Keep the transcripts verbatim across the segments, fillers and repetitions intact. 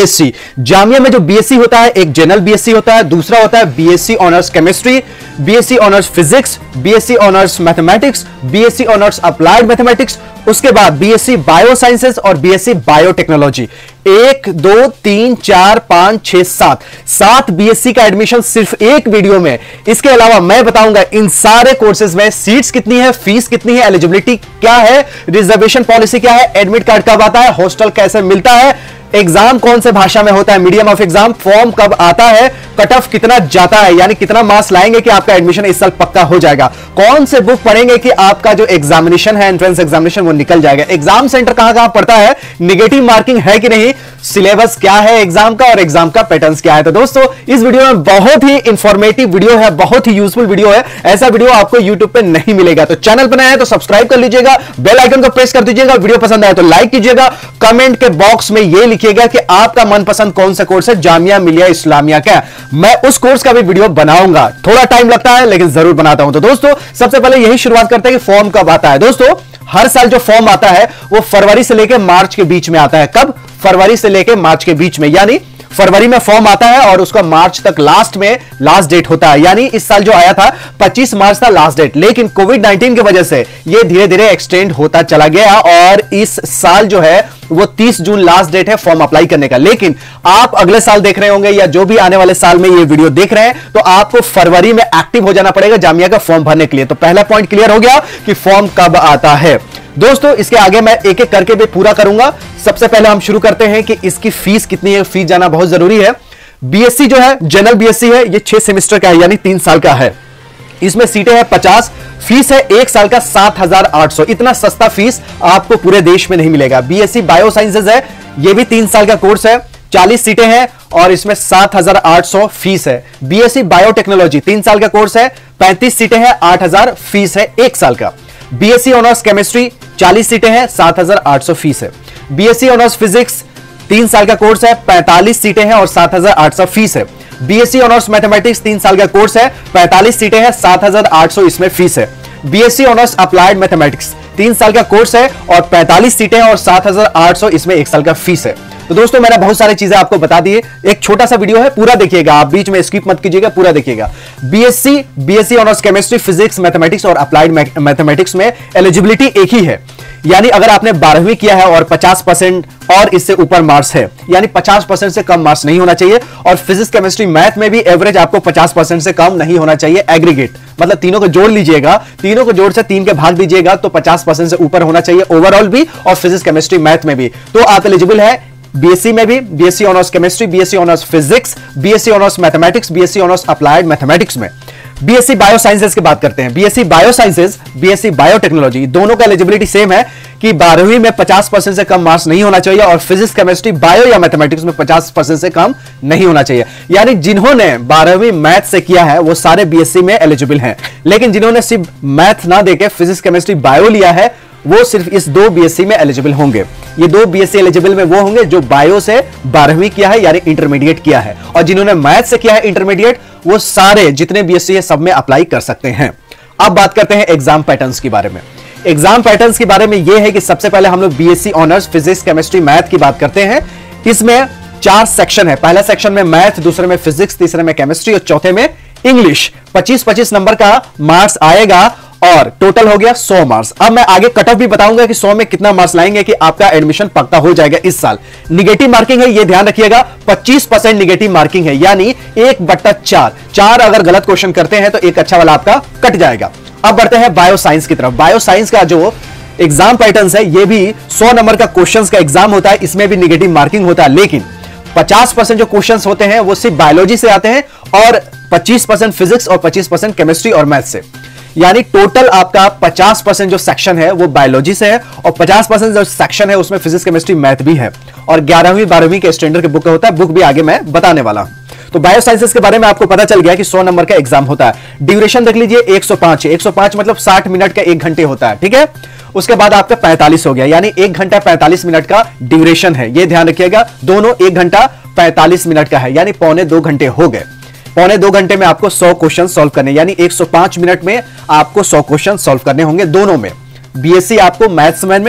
BSc. Jamia में जो BSc होता है, एक जनरल बीएससी होता है, दूसरा होता है BSc honours chemistry, BSc honours physics, BSc honours mathematics, BSc honours applied mathematics, उसके बाद बीएससी बायो साइंसेस और बीएससी बायोटेक्नोलॉजी। एक दो तीन चार पांच छह सात सात बीएससी का एडमिशन सिर्फ एक वीडियो में। इसके अलावा मैं बताऊंगा इन सारे कोर्सेज में सीट्स कितनी है, फीस कितनी है, एलिजिबिलिटी क्या है, रिजर्वेशन पॉलिसी क्या है, एडमिट कार्ड कब आता है, हॉस्टल कैसे मिलता है, एग्जाम कौन से भाषा में होता है, मीडियम ऑफ एग्जाम, फॉर्म कब आता है, कट ऑफ कितना जाता है, यानी कितना मार्क्स लाएंगे कि आपका एडमिशन इस साल पक्का हो जाएगा, कौन से बुक पढ़ेंगे कि आपका जो एग्जामिनेशन है, एंट्रेंस एग्जामिनेशन, वो निकल जाएगा, एग्जाम सेंटर कहां कहां पड़ता है, निगेटिव मार्किंग है कि नहीं, सिलेबस क्या है एग्जाम का और एग्जाम का पैटर्न क्या है। तो दोस्तों इस वीडियो में बहुत ही इंफॉर्मेटिव वीडियो है, बहुत ही यूजफुल वीडियो है। ऐसा वीडियो आपको यूट्यूब पे नहीं मिलेगा। तो चैनल पर नया है तो सब्सक्राइब कर लीजिएगा, बेल आइकन को प्रेस कर दीजिएगा, वीडियो पसंद आए तो लाइक कीजिएगा, कमेंट के बॉक्स में यह लिखिएगा कि आपका मनपसंद कौन सा कोर्स है, जामिया मिलिया इस्लामिया का। मैं उस कोर्स का भी वीडियो बनाऊंगा, थोड़ा टाइम लगता है लेकिन जरूर बनाता हूं। तो दोस्तों सबसे पहले यही शुरुआत करते हैं कि फॉर्म कब आता है। दोस्तों हर साल जो फॉर्म आता है वो फरवरी से लेकर मार्च के बीच में आता है। कब? फरवरी से लेकर मार्च के बीच में, यानी फरवरी में फॉर्म आता है और उसका मार्च तक लास्ट में लास्ट डेट होता है। यानी इस साल जो आया था पच्चीस मार्च था लास्ट डेट, लेकिन कोविड नाइनटीन की वजह से ये धीरे धीरे एक्सटेंड होता चला गया और इस साल जो है वो तीस जून लास्ट डेट है फॉर्म अप्लाई करने का। लेकिन आप अगले साल देख रहे होंगे या जो भी आने वाले साल में ये वीडियो देख रहे हैं तो आपको फरवरी में एक्टिव हो जाना पड़ेगा जामिया का फॉर्म भरने के लिए। तो पहला पॉइंट क्लियर हो गया कि फॉर्म कब आता है। दोस्तों इसके आगे मैं एक एक करके भी पूरा करूंगा। सबसे पहले हम शुरू करते हैं कि इसकी फीस कितनी है। फीस जाना बहुत जरूरी है। बीएससी जो है जनरल बीएससी है, ये छह सेमेस्टर का है यानी तीन साल का है। इसमें सीटें हैं पचास, फीस है एक साल का सात हजार आठ सौ। इतना सस्ता फीस आपको पूरे देश में नहीं मिलेगा। बीएससी बायो साइंसेज है, ये भी तीन साल का कोर्स है, चालीस सीटें हैं और इसमें सात हजार आठ सौ फीस है। बीएससी बायोटेक्नोलॉजी तीन साल का कोर्स है, पैंतीस सीटें हैं, आठ हजार फीस है एक साल का। बीएससी ऑनर्स केमिस्ट्री चालीस सीटें हैं, सात हजार आठ सौ फीस है। बीएससी ऑनर्स फिजिक्स तीन साल का कोर्स है, पैंतालीस सीटें हैं और सात हजार आठ सौ फीस है। बीएससी ऑनर्स मैथमेटिक्स तीन साल का कोर्स है, पैंतालीस सीटें हैं, सात हजार आठ सौ इसमें फीस है। बीएससी ऑनर्स अप्लाइड मैथमेटिक्स तीन साल का कोर्स है और पैंतालीस सीटें हैं और सात हजार आठ सौ इसमें एक साल का फीस है। तो दोस्तों मैंने बहुत सारी चीजें आपको बता दी है, एक छोटा सा वीडियो है, पूरा देखिएगा, आप बीच में स्किप मत कीजिएगा, पूरा देखिएगा। BSc BSc honours chemistry, physics, mathematics और अप्लाइड मैथमेटिक्स में एलिजिबिलिटी एक ही है। यानी अगर आपने बारहवीं किया है और पचास परसेंट और इससे ऊपर मार्क्स है, यानी पचास परसेंट से कम मार्क्स नहीं होना चाहिए। और फिजिक्स, केमिस्ट्री, मैथ में भी एवरेज आपको पचास परसेंट से कम नहीं होना चाहिए। एग्रीगेट मतलब तीनों को जोड़ लीजिएगा, तीनों को जोड़ से तीन के भाग दीजिएगा तो पचास परसेंट से ऊपर होना चाहिए ओवरऑल भी, और फिजिक्स, केमिस्ट्री, मैथ में भी। तो आप एलिजिबल है बीएससी में भी, BSc honours chemistry, BSc honours physics, BSc honours mathematics, BSc honours applied mathematics में। बीएससी बायो साइंसेज की बात करते हैं। BSc bio sciences, BSc biotechnology, दोनों का एलिजिबिलिटी सेम है कि बारहवीं में पचास परसेंट से कम मार्क्स नहीं होना चाहिए और फिजिक्स, केमिस्ट्री, बायो या मैथमेटिक्स में पचास परसेंट से कम नहीं होना चाहिए। यानी जिन्होंने बारहवीं मैथ से किया है वो सारे बीएससी में एलिजिबल हैं, लेकिन जिन्होंने सिर्फ मैथ ना देके फिजिक्स, केमिस्ट्री, बायो लिया है वो सिर्फ इस दो बीएससी में एलिजिबल होंगे। ये दो बीएससी एलिजिबल में वो होंगे जो बायो से बारहवीं किया है यानी इंटरमीडिएट किया है, और जिन्होंने मैथ से किया है इंटरमीडिएट वो सारे जितने बीएससी है सब में अप्लाई कर सकते हैं। अब बात करते हैं एग्जाम पैटर्न्स के बारे में। एग्जाम पैटर्न्स के बारे में यह है कि सबसे पहले हम लोग BSc honours physics, chemistry, math की बात करते हैं। इसमें चार सेक्शन है। पहला सेक्शन में मैथ, दूसरे में फिजिक्स, तीसरे में केमिस्ट्री और चौथे में इंग्लिश। पच्चीस पच्चीस नंबर का मार्क्स आएगा और टोटल हो गया सौ मार्क्स। अब मैं आगे कट ऑफ भी बताऊंगा कि सौ में कितना मार्क्स लाएंगे कि आपका एडमिशन पक्का हो जाएगा इस साल। निगेटिव मार्किंग है, ये ध्यान रखिएगा, पच्चीस परसेंट निगेटिव मार्किंग है, यानी एक बट्टा चार चार अगर गलत क्वेश्चन करते हैं तो एक अच्छा वाला आपका कट जाएगा। अब बढ़ते हैं बायो साइंस की तरफ। बायो साइंस का जो एग्जाम पैटर्न है ये भी सौ नंबर का क्वेश्चन का एग्जाम होता है, इसमें भी निगेटिव मार्किंग होता है, लेकिन पचास परसेंट जो क्वेश्चंस होते हैं वो सिर्फ बायोलॉजी से आते हैं और पच्चीस परसेंट फिजिक्स और पच्चीस परसेंट केमिस्ट्री और मैथ से। यानी टोटल आपका पचास परसेंट जो सेक्शन है वो बायोलॉजी से है और पचास परसेंट जो सेक्शन है उसमें फिजिक्स, केमिस्ट्री, मैथ भी है। और ग्यारहवीं बारहवीं के स्टैंडर्ड के बुक होता है, बुक भी आगे मैं बताने वाला हूं। तो बायो साइंसेस के बारे में आपको पता चल गया कि सौ नंबर का एग्जाम होता है। ड्यूरेशन देख लीजिए एक सौ पाँच, एक सौ पाँच मतलब साठ मिनट का एक घंटे होता है, ठीक है। उसके बाद आपका पैंतालीस हो गया, यानी एक घंटा पैंतालीस मिनट का ड्यूरेशन है, ये ध्यान रखिएगा। दोनों एक घंटा पैंतालीस मिनट का है, यानी पौने दो घंटे हो गए। पौने दो घंटे में आपको सौ क्वेश्चन सॉल्व करने, यानी एक सौ पाँच मिनट में आपको सौ क्वेश्चन सॉल्व करने होंगे दोनों में। बीएससी आपको मैथ्स में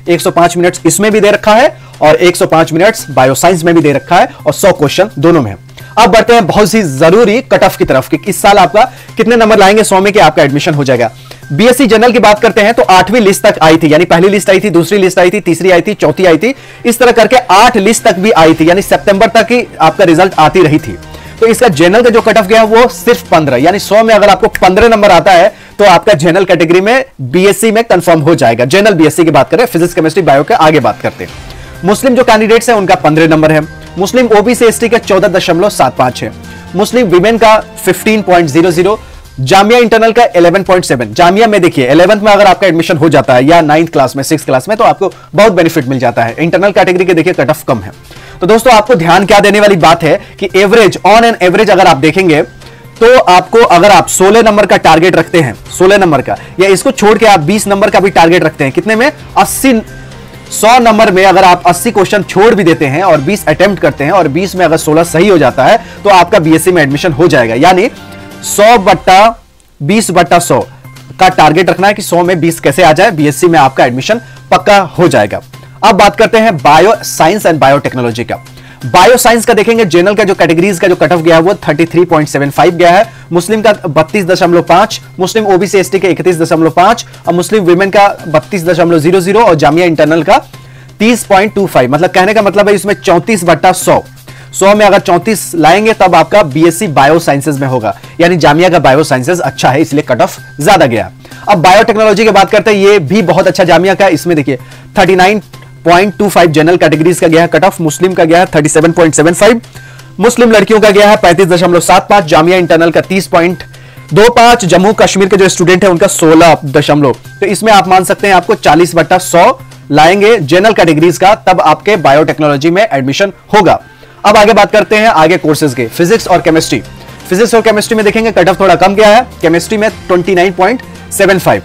एक सौ पाँच मिनट्स इसमें भी दे रखा है और एक सौ पाँच मिनट्स बायोसाइंस में भी दे रखा है और सौ क्वेश्चन दोनों में है। अब बढ़ते हैं बहुत सी जरूरी कट ऑफ की तरफ कि इस साल आपका कितने नंबर लाएंगे सौ में कि आपका एडमिशन हो जाएगा। बीएससी जनरल की बात करते हैं तो आठवीं लिस्ट तक आई थी, यानी पहली लिस्ट आई थी, दूसरी लिस्ट आई थी, तीसरी आई थी, चौथी आई थी, इस तरह करके आठ लिस्ट तक भी आई थी, यानी सितंबर तक ही आपका रिजल्ट आती रही थी। तो इसका जनरल का जो कट ऑफ गया वो सिर्फ पंद्रह, यानी सौ में अगर आपको पंद्रह नंबर आता है तो आपका जनरल कैटेगरी में बीएससी में कंफर्म हो जाएगा। जनरल बीएससी की बात करें, फिजिक्स केमिस्ट्री बायो के आगे बात करते हैं। मुस्लिम जो कैंडिडेट्स हैं उनका पंद्रह नंबर है, मुस्लिम ओबीसी एसटी का चौदह दशमलव सात पांच है, मुस्लिम विमेन का पंद्रह पॉइंट शून्य शून्य, जामिया इंटरनल का ग्यारह पॉइंट सात। जामिया में देखिए ग्यारहवीं में अगर आपका एडमिशन हो जाता है या नाइन्थ क्लास में, सिक्स क्लास में, तो आपको बहुत बेनिफिट मिल जाता है। इंटरनल कैटेगरी के देखिए कट ऑफ कम है। तो दोस्तों आपको ध्यान क्या देने वाली बात है कि एवरेज, ऑन एन एवरेज अगर आप देखेंगे तो आपको, अगर आप सोलह नंबर का टारगेट रखते हैं, सोलह नंबर का, या इसको छोड़ के आप बीस नंबर का भी टारगेट रखते हैं, कितने में, अस्सी, सौ नंबर में अगर आप अस्सी क्वेश्चन छोड़ भी देते हैं और बीस अटेम्प्ट करते हैं और बीस में अगर सोलह सही हो जाता है तो आपका बीएससी में एडमिशन हो जाएगा। यानी सौ बट्टा बीस बट्टा सौ का टारगेट रखना है कि सौ में बीस कैसे आ जाए, बीएससी में आपका एडमिशन पक्का हो जाएगा। अब बात करते हैं बायो साइंस एंड बायोटेक्नोलॉजी का। बायो साइंस का देखेंगे, जनरल का जो कैटेगरीज का जो कट ऑफ गया है वो तैंतीस पॉइंट सात पाँच गया है, मुस्लिम का बत्तीस दशमलव पाँच, मुस्लिम ओबीसी एसटी के इकतीस दशमलव पाँच और मुस्लिम विमेन का बत्तीस दशमलव शून्य शून्य और जामिया इंटरनल का तीस पॉइंट दो पाँच। मतलब कहने का मतलब है इसमें चौंतीस बट्टा सौ, सौ में अगर चौंतीस लाएंगे तब आपका बीएससी बायो साइंसेज में होगा, यानी जामिया का बायो साइंसेज अच्छा है इसलिए कट ऑफ ज्यादा गया। अब बायोटेक्नोलॉजी की बात करते हैं, ये भी बहुत अच्छा जामिया का, इसमें देखिए उनतालीस पॉइंट दो पाँच जनरल कैटेगरीज का गया है कट ऑफ, मुस्लिम का गया है सैंतीस पॉइंट सात पाँच, मुस्लिम लड़कियों का गया है पैंतीस दशमलव सात पाँच, जामिया इंटरनल का तीस पॉइंट दो पाँच, जम्मू कश्मीर के जो स्टूडेंट है उनका सोलह दशमलव, तो इसमें आप मान सकते हैं आपको चालीस बट्टा सौ लाएंगे जनरल कैटेगरीज का, तब आपके बायोटेक्नोलॉजी में एडमिशन होगा। अब आगे बात करते हैं आगे कोर्सेज के, फिजिक्स और केमिस्ट्री। फिजिक्स और केमिस्ट्री में देखेंगे कट ऑफ थोड़ा कम गया है, केमिस्ट्री में उनतीस पॉइंट सात पाँच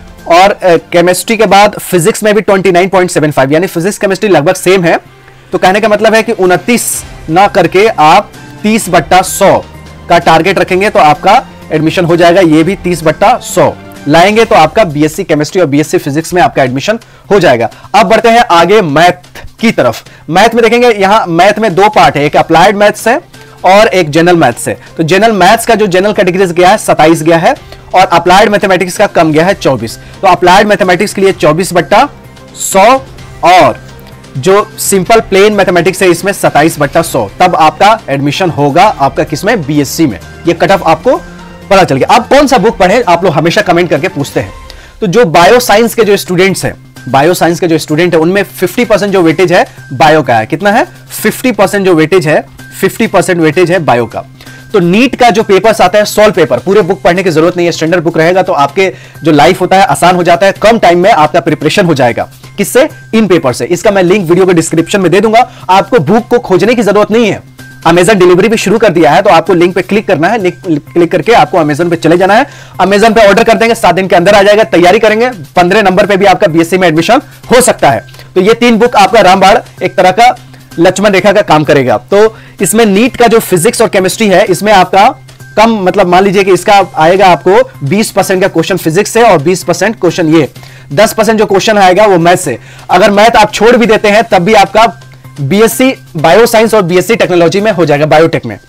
और केमिस्ट्री के बाद फिजिक्स में भी उनतीस पॉइंट सात पाँच, यानी फिजिक्स केमिस्ट्री लगभग सेम है। तो कहने का मतलब है कि उनतीस ना करके आप तीस बट्टा सौ का टारगेट रखेंगे तो आपका एडमिशन हो जाएगा। ये भी तीस बट्टा सौ लाएंगे तो आपका बीएससी केमिस्ट्री और बीएससी फिजिक्स में आपका एडमिशन हो जाएगा। अब बढ़ते हैं आगे मैथ की तरफ। मैथ में देखेंगे, यहां मैथ में दो पार्ट है, एक अप्लाइड मैथ्स है और एक जनरल मैथ्स है। तो जनरल मैथ्स का जो जनरल कैटेगरीज गया है सत्ताईस गया है और अप्लाइड मैथमेटिक्स का कम गया है चौबीस। तो अप्लाइड मैथमेटिक्स के लिए चौबीस बट्टा सौ और जो सिंपल प्लेन मैथमेटिक्स है इसमें सत्ताईस बट्टा सौ, तब आपका एडमिशन होगा आपका किसमें, बीएससी में। ये कट ऑफ आपको पता चल गया। अब कौन सा बुक पढ़े आप लोग हमेशा कमेंट करके पूछते हैं। तो जो बायो साइंस के जो स्टूडेंट्स हैं, बायो साइंस के जो स्टूडेंट है उनमें पचास परसेंट जो वेटेज है बायो का है। कितना है, पचास परसेंट जो वेटेज है, पचास परसेंट वेटेज है बायो का। तो नीट का जो पेपर्स आता है सॉल्व पेपर, पूरे बुक पढ़ने की जरूरत नहीं है, स्टैंडर्ड बुक रहेगा तो आपके जो लाइफ होता है आसान हो जाता है, कम टाइम में आपका प्रिपरेशन हो जाएगा। किससे, इन पेपर से। इसका मैं लिंक वीडियो के डिस्क्रिप्शन में दे दूंगा, आपको बुक को खोजने की जरूरत नहीं है। अमेजन डिलीवरी भी शुरू कर दिया है तो आपको लिंक पे क्लिक करना है, क्लिक करके आपको अमेजन पे चले जाना है, अमेजन पे ऑर्डर कर देंगे, सात दिन के अंदर आ जाएगा। तैयारी करेंगे, पंद्रह नंबर पे भी आपका बीएससी में एडमिशन हो सकता है। तो ये तीन बुक आपका रामबाण एक तरह का लक्ष्मण रेखा का काम करेगा। तो इसमें नीट का जो फिजिक्स और केमिस्ट्री है इसमें आपका कम, मतलब मान लीजिए कि इसका आएगा आपको बीस परसेंट का क्वेश्चन फिजिक्स से और बीस परसेंट क्वेश्चन ये दस परसेंट जो क्वेश्चन आएगा वो मैथ से। अगर मैथ आप छोड़ भी देते हैं तब भी आपका बीएससी बायो साइंस और बीएससी टेक्नोलॉजी में हो जाएगा, बायोटेक में।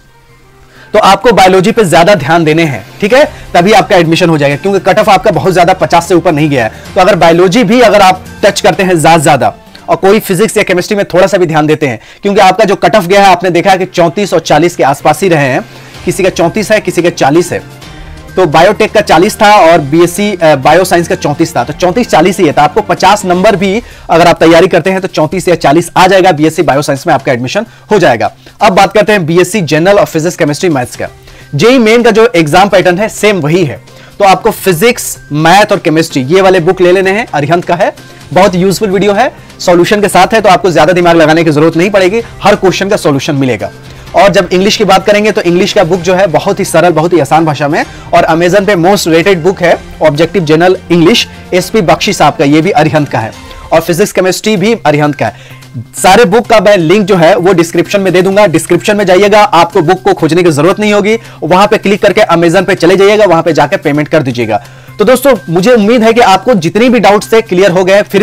तो आपको बायोलॉजी पे ज्यादा ध्यान देने हैं, ठीक है, तभी आपका एडमिशन हो जाएगा, क्योंकि कट ऑफ आपका बहुत ज्यादा पचास से ऊपर नहीं गया है। तो अगर बायोलॉजी भी अगर आप टच करते हैं ज्यादा ज्यादा और कोई फिजिक्स या केमिस्ट्री में थोड़ा सा भी ध्यान देते हैं, क्योंकि आपका जो कट ऑफ गया है आपने देखा है कि चौंतीस और चालीस के आसपास ही रहे हैं, किसी का चौंतीस है किसी का चालीस है। तो बायोटेक का चालीस था और बीएससी बायो साइंस का चौंतीस था, तो चौंतीस चालीस ही है। तो आपको पचास नंबर भी अगर आप तैयारी करते हैं तो चौंतीस या चालीस आ जाएगा, बीएससी बायो साइंस में आपका एडमिशन हो जाएगा। अब बात करते हैं बीएससी जनरल और फिजिक्स केमिस्ट्री मैथ्स का। जेई मेन का जो एग्जाम पैटर्न है सेम वही है। तो आपको फिजिक्स, मैथ और केमिस्ट्री ये वाले बुक ले लेने हैं, अरिहंत का है, बहुत यूजफुल वीडियो है, सॉल्यूशन के साथ है, तो आपको ज्यादा दिमाग लगाने की जरूरत नहीं पड़ेगी, हर क्वेश्चन का सॉल्यूशन मिलेगा। और जब इंग्लिश की बात करेंगे तो इंग्लिश का बुक जो है बहुत ही सरल, बहुत ही आसान भाषा में, और अमेजन पे मोस्ट रेटेड बुक है objective general English, SP Bakshi साहब का, ये भी अरिहंत का है, और फिजिक्स केमिस्ट्री भी अरिहंत का है। सारे बुक का मैं लिंक जो है वो डिस्क्रिप्शन में दे दूंगा, डिस्क्रिप्शन में जाइएगा, आपको बुक को खोजने की जरूरत नहीं होगी, वहां पे क्लिक करके अमेजन पे चले जाइएगा, वहां पे जाकर पेमेंट कर दीजिएगा। तो दोस्तों मुझे उम्मीद है कि आपको जितनी भी डाउट्स थे क्लियर हो गए। फिर भी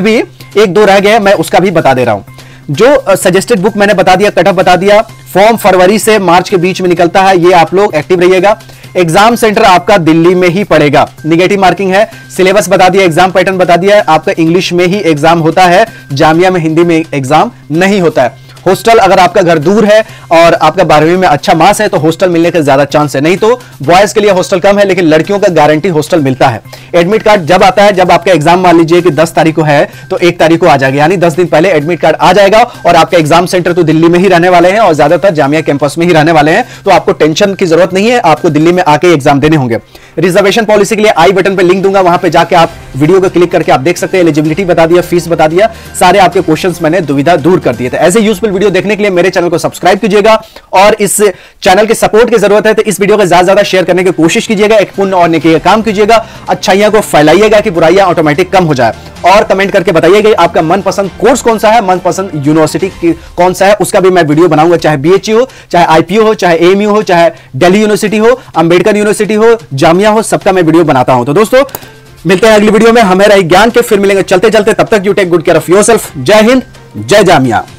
एक दो रह गए, मैं उसका भी बता दे रहा हूं। जो सजेस्टेड बुक मैंने बता दिया, कटअप बता दिया, फॉर्म फरवरी से मार्च के बीच में निकलता है, ये आप लोग एक्टिव रहिएगा। एग्जाम सेंटर आपका दिल्ली में ही पड़ेगा, निगेटिव मार्किंग है। सिलेबस बता दिया, एग्जाम पैटर्न बता दिया, आपका इंग्लिश में ही एग्जाम होता है, जामिया में हिंदी में एग्जाम नहीं होता है। हॉस्टल अगर आपका घर दूर है और आपका बारहवीं में अच्छा मार्क्स है तो हॉस्टल मिलने का ज्यादा चांस है, नहीं तो बॉयज के लिए हॉस्टल कम है, लेकिन लड़कियों का गारंटी हॉस्टल मिलता है। एडमिट कार्ड जब आता है, जब आपका एग्जाम मान लीजिए कि दस तारीख को है तो एक तारीख को आ जाएगा, यानी दस दिन पहले एडमिट कार्ड आ जाएगा और आपका एग्जाम सेंटर तो दिल्ली में ही रहने वाले हैं और ज्यादातर जामिया कैंपस में ही रहने वाले हैं, तो आपको टेंशन की जरूरत नहीं है, आपको दिल्ली में आके एग्जाम देने होंगे। रिजर्वेशन पॉलिसी के लिए आई बटन पे लिंक दूंगा, वहां पे जाके आप वीडियो को क्लिक करके आप देख सकते हैं। एलिजिबिलिटी बता दिया, फीस बता दिया, सारे आपके क्वेश्चंस मैंने दुविधा दूर कर दिए थे। ऐसे यूजफुल वीडियो देखने के लिए मेरे चैनल को सब्सक्राइब कीजिएगा और इस चैनल के सपोर्ट की जरूरत है तो इस वीडियो को ज्यादा ज्यादा शेयर करने की कोशिश कीजिएगा, एक पुण्य और नेकी का काम कीजिएगा, अच्छाइयां को फैलाइएगा कि बुराइयां ऑटोमेटिक कम हो जाए। और कमेंट करके बताइएगा आपका मनपसंद कोर्स कौन सा है, मनपसंद यूनिवर्सिटी कौन सा है, उसका भी मैं वीडियो बनाऊंगा, चाहे बीएचयू हो, चाहे आईपीओ हो, चाहे एएमयू हो, चाहे दिल्ली यूनिवर्सिटी हो, अंबेडकर यूनिवर्सिटी हो, जामिया हो, सबका मैं वीडियो बनाता हूं। तो दोस्तों मिलते हैं अगली वीडियो में, हमें रही ज्ञान के, फिर मिलेंगे चलते चलते, तब तक you take good care of yourself. जय हिंद, जय जामिया।